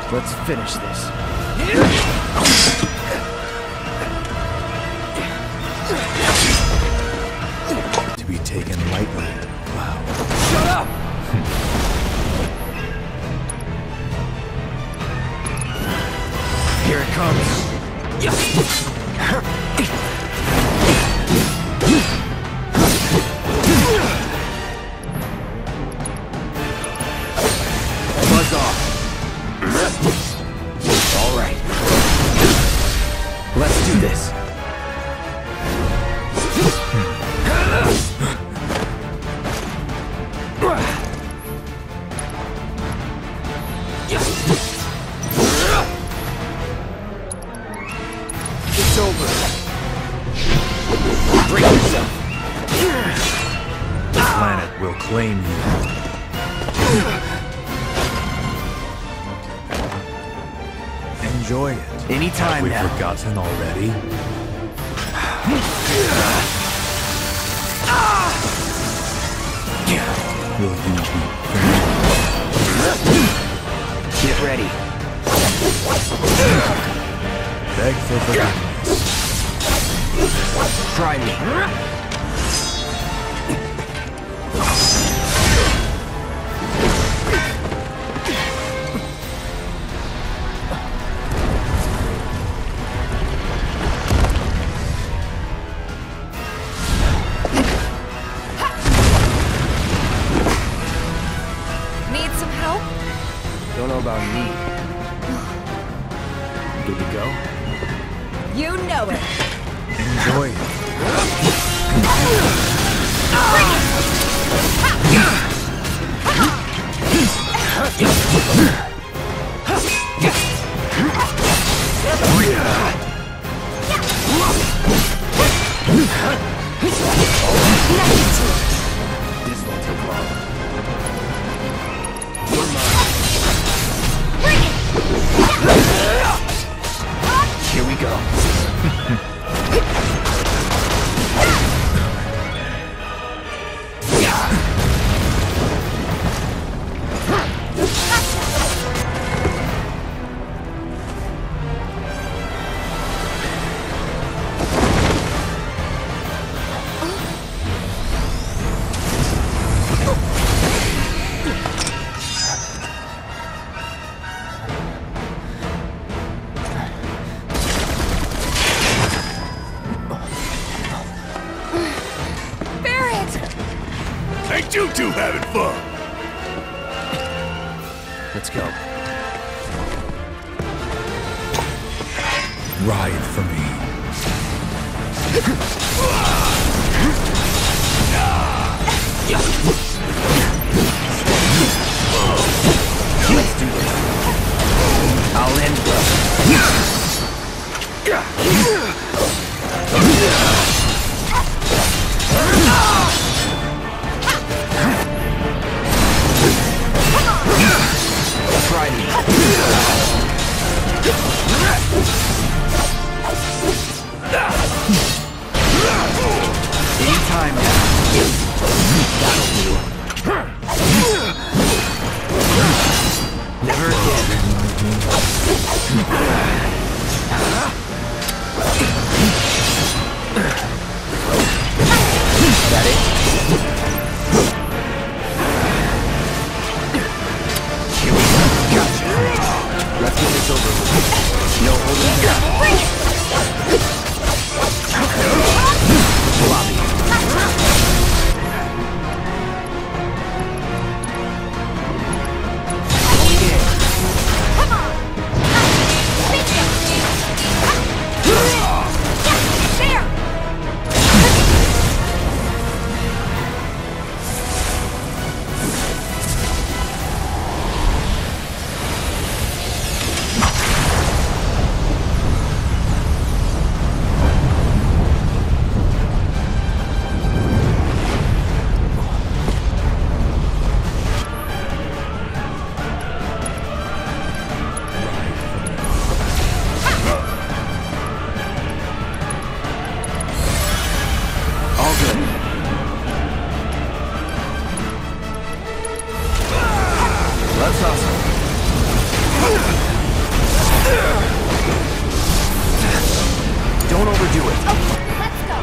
Let's finish this. To be taken lightly. Wow. Shut up! Here it comes. Buzz off. All right. Let's do this. It's over. Break yourself. The planet will claim you. Enjoy it. Anytime Have we now. forgotten already? Will you be Get ready. beg for forgiveness? Try me. Need some help? Don't know about me. Good to go? You know it. Enjoy it. This won't take long. You're mine. Here we go. Barret! Ain't you two having fun? Let's go. Ride for me. Let's do this. I'll end well. Try me. Anytime now. That'll do. Never again. That it? Here we go. Gotcha. Let's get this over with. No holding back. Lobby. All good. Let's hustle. Don't overdo it. Okay, let's go.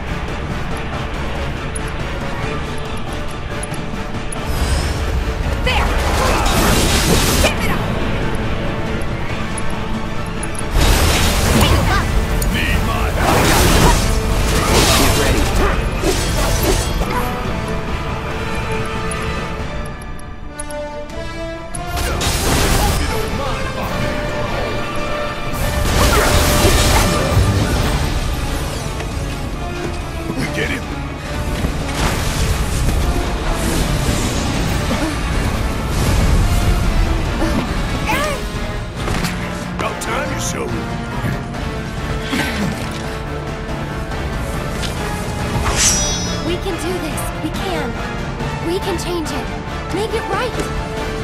There! Give it up! Heal up! Need my help. Get ready. Get him. About time you showed me. We can do this. We can. We can change it. Make it right.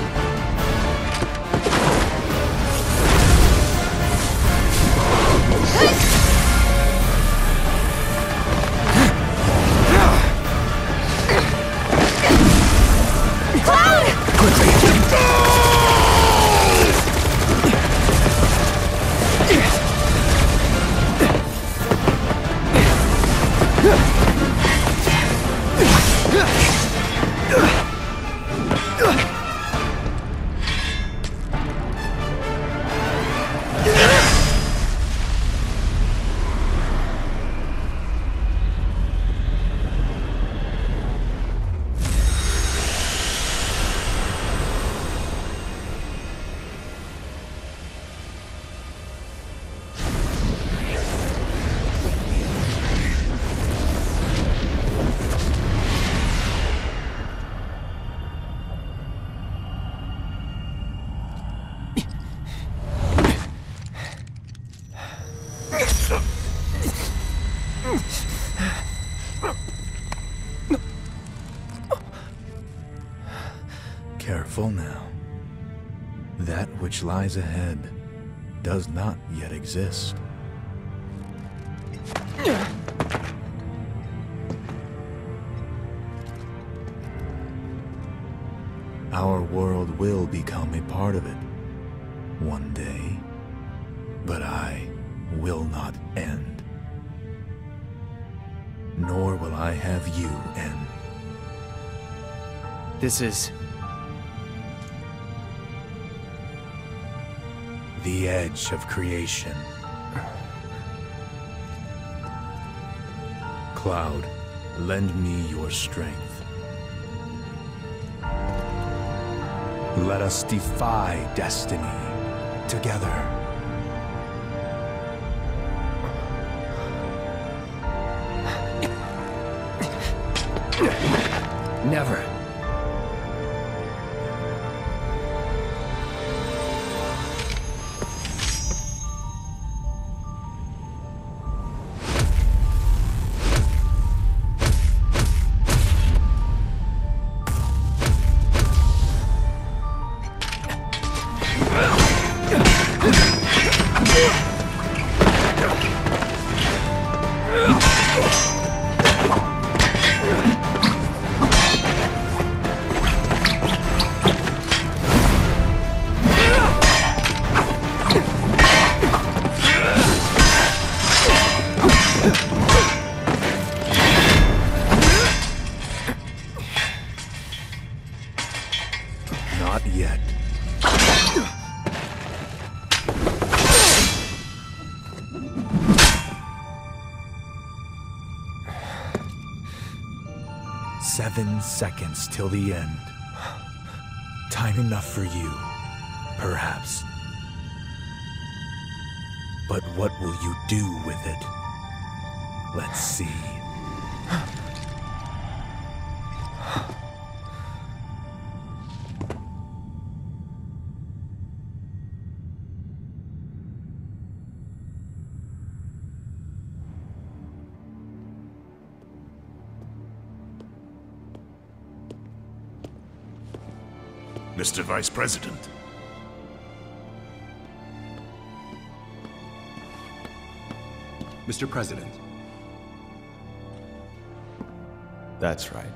Careful now. That which lies ahead does not yet exist. Our world will become a part of it one day, but I will not end. Nor will I have you end. This is... The edge of creation. Cloud, lend me your strength. Let us defy destiny together. Never. Not yet. Seven seconds till the end. Time enough for you, perhaps. But what will you do with it? Let's see. Mr. Vice President. Mr. President. That's right.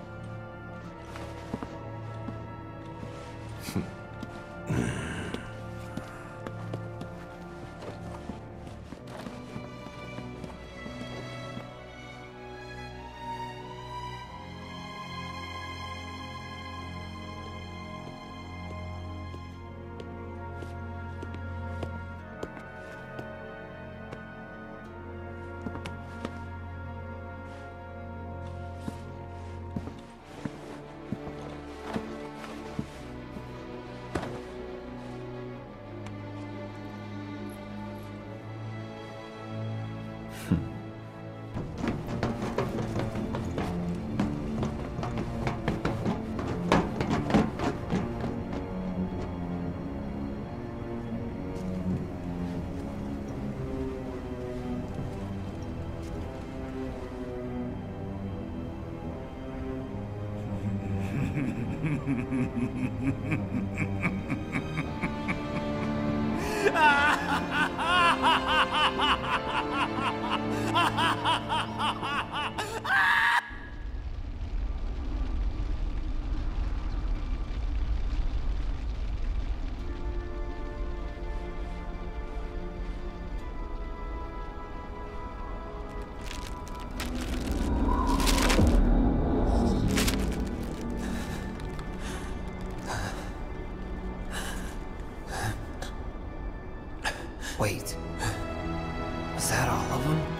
Wait. Was that all of them?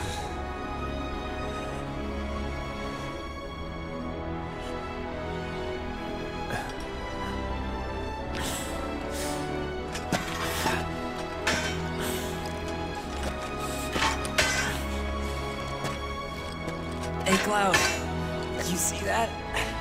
Hey, Cloud. You see that?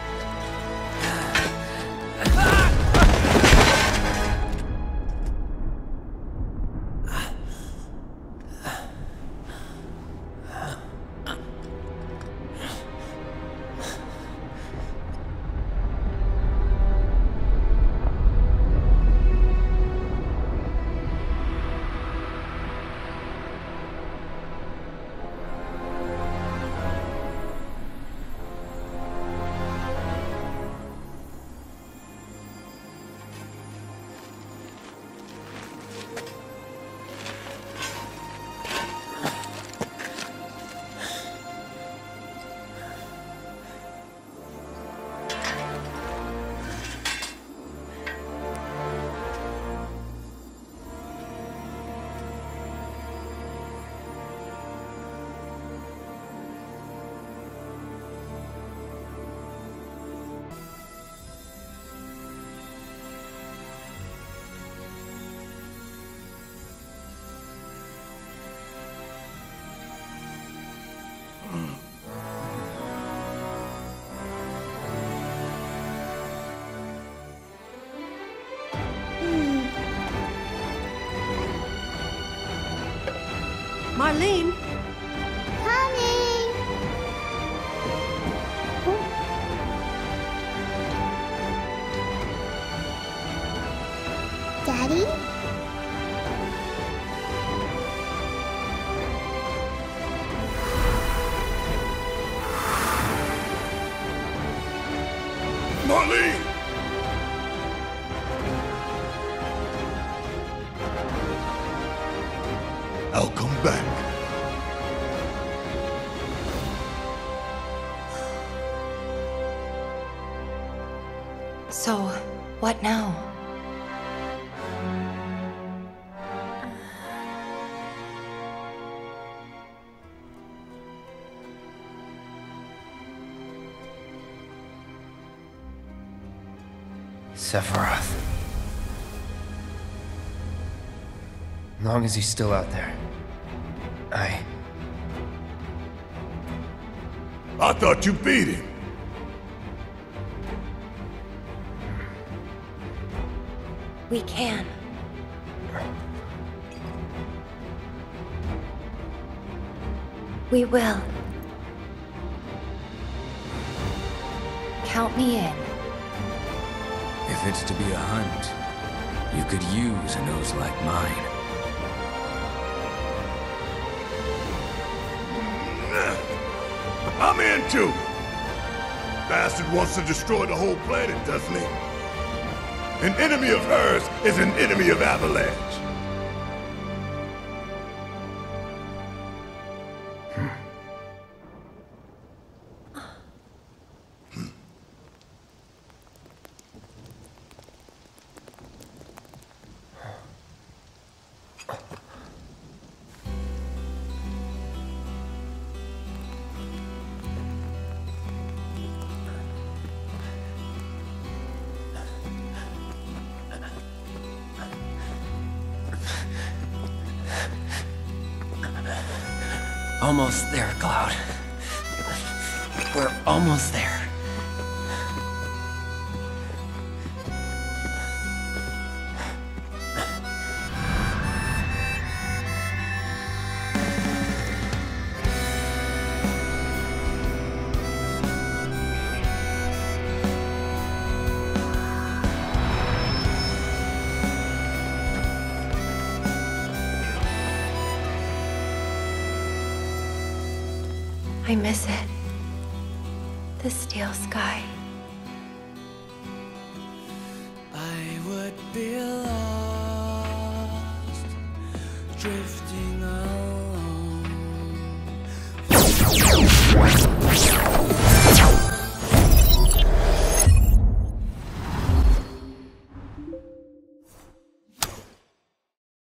Marlene? Coming! Daddy? Marlene! I'll come back. So, what now? Sephiroth. As long as he's still out there, I thought you beat him. We can. We will. Count me in. If it's to be a hunt, you could use a nose like mine. I'm in too. Bastard wants to destroy the whole planet, doesn't he? An enemy of hers is an enemy of Avalanche. Almost there, Cloud. We're almost there. I miss it. The steel sky. I would be lost, drift